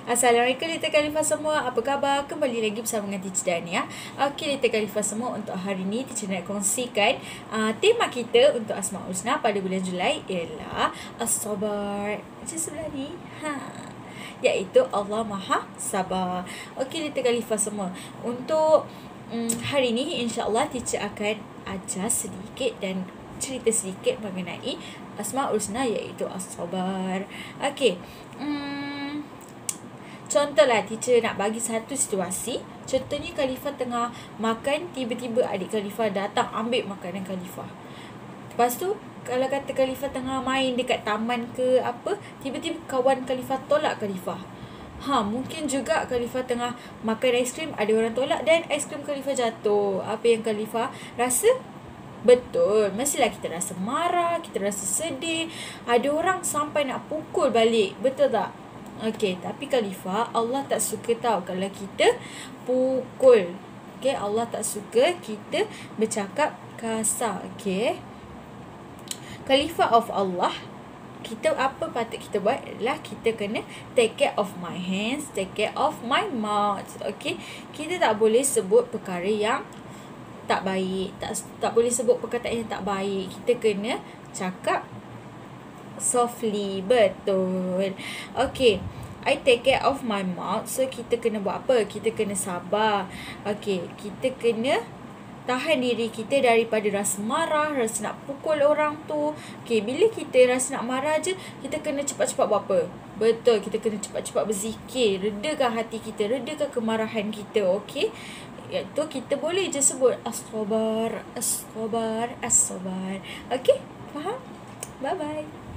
Assalamualaikum Little Khalifah semua. Apa khabar? Kembali lagi bersama dengan Teacher Dania. Okey Little Khalifah semua, untuk hari ni Teacher nak kongsikan tema kita untuk Asmaul Husna pada bulan Julai ialah As-Sabar. Macam sebelah ni. Iaitu Allah Maha Sabar. Okey Little Khalifah semua, untuk hari ni insya-Allah Teacher akan ajar sedikit dan cerita sedikit mengenai Asmaul Husna iaitu As-Sabar. Okey. Contohlah Teacher nak bagi satu situasi. Contohnya Khalifah tengah makan, tiba-tiba adik Khalifah datang ambil makanan Khalifah. Lepas tu kalau kata Khalifah tengah main dekat taman ke apa, tiba-tiba kawan Khalifah tolak Khalifah. Mungkin juga Khalifah tengah makan aiskrim, ada orang tolak dan aiskrim Khalifah jatuh. Apa yang Khalifah rasa? Betul, mestilah kita rasa marah, kita rasa sedih. Ada orang sampai nak pukul balik, betul tak? Okey, tapi Khalifah, Allah tak suka tahu kalau kita pukul. Okey, Allah tak suka kita bercakap kasar. Okey. Khalifah of Allah, kita apa patut kita buat adalah kita kena take care of my hands, take care of my mouth. Okey, kita tak boleh sebut perkara yang tak baik, tak boleh sebut perkataan yang tak baik. Kita kena cakap softly. Betul. Okay, I take care of my mouth. So kita kena buat apa? Kita kena sabar. Okay, kita kena tahan diri kita daripada rasa marah, rasa nak pukul orang tu. Okay, bila kita rasa nak marah je, kita kena cepat-cepat buat apa? Betul, kita kena cepat-cepat berzikir. Redakan hati kita, redakan kemarahan kita. Okay, iaitu kita boleh je sebut As-Sabar, As-Sabar, As-Sabar. Okay, faham? Bye-bye.